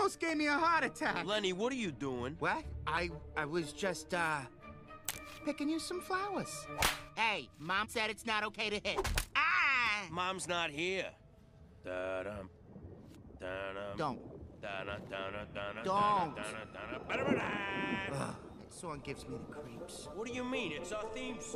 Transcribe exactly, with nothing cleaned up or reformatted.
almost gave me a heart attack. Lenny, what are you doing? What? I I was just uh picking you some flowers. Hey, Mom said it's not okay to hit. Ah! Mom's not here. Da-dum. Da-dum. Don't. Da-dum, da-dum, da-dum, Don't. da-dum, da-dum, ba-da-ba-da. Ugh, that song gives me the creeps. What do you mean? It's our theme song.